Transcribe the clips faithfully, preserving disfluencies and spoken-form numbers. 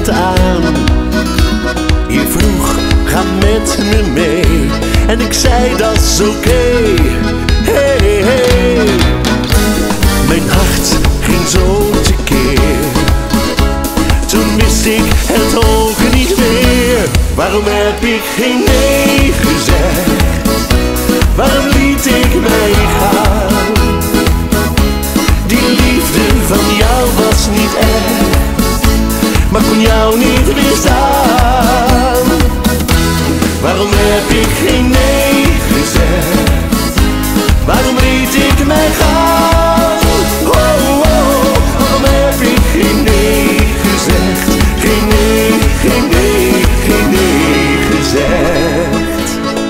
het aan. Je vroeg, ga met me mee. En ik zei, dat is oké. Hey, hey. Mijn hart ging zo tekeer. Toen wist ik het ook niet meer. Waarom heb ik geen nee gezegd? Waarom liet ik mij gaan? Die liefde van jou was niet echt, maar kon jou niet weerstaan. Waarom heb ik geen nee gezegd? Waarom liet ik mij gaan? Oh, oh, waarom heb ik geen nee gezegd? Geen nee, geen nee, geen nee gezegd.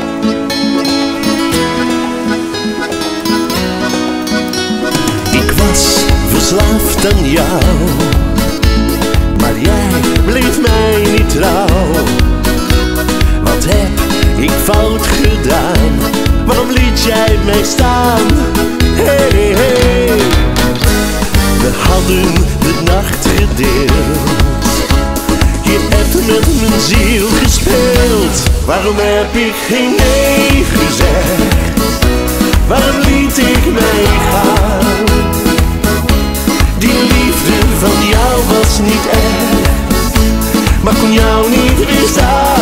Ik was verslaafd aan jou, maar jij bleef mij niet trouw. Wat heb ik fout gedaan? Waarom liet jij mij staan? Hey, hey. We hadden de nacht gedeeld. Je hebt met mijn ziel gespeeld. Waarom heb ik geen nee gezegd? Waarom liet ik mij gaan? Die liefde van jou was niet echt, maar kon jou niet weerstaan.